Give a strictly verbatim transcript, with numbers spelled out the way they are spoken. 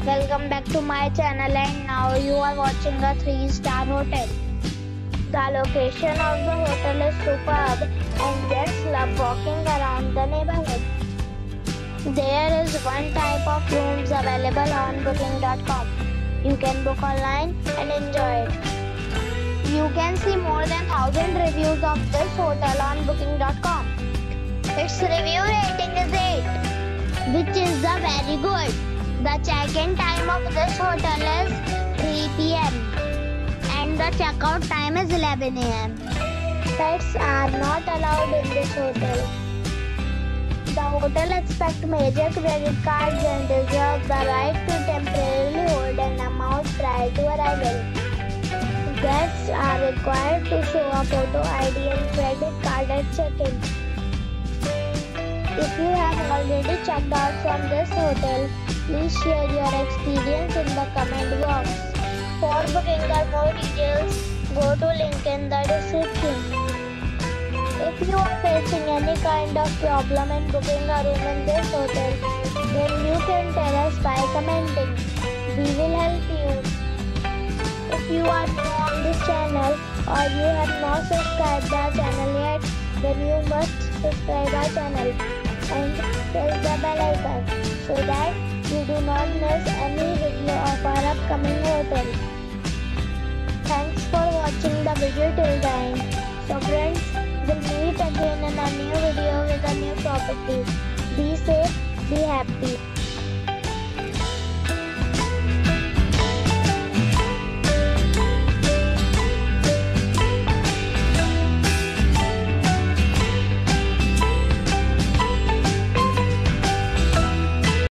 Welcome back to my channel, and now you are watching a three star hotel. The location of the hotel is superb and guests love walking around the neighborhood. There is one type of rooms available on booking dot com. You can book online and enjoy it. You can see more than one thousand reviews of this hotel on booking dot com. Its review rating is eight, which is the very good. The check-in time of this hotel is three p m and the checkout time is eleven a m Pets are not allowed in this hotel. The hotel accepts major credit cards and reserves the right to temporarily hold an amount prior to arrival. Guests are required to show a photo I D and credit card at check-in. If you have already checked out from this hotel, please share your experience in the comment box. For booking or more details, go to link in the description. If you are facing any kind of problem in booking a room in this hotel, then you can tell us by commenting. We will help you. If you are new on this channel or you have not subscribed our channel yet, then you must subscribe our channel and press the bell icon so that you do not miss any video of our upcoming hotel. Thanks for watching the video till the end. So friends, we'll meet again in a new video with a new property. Be safe, be happy.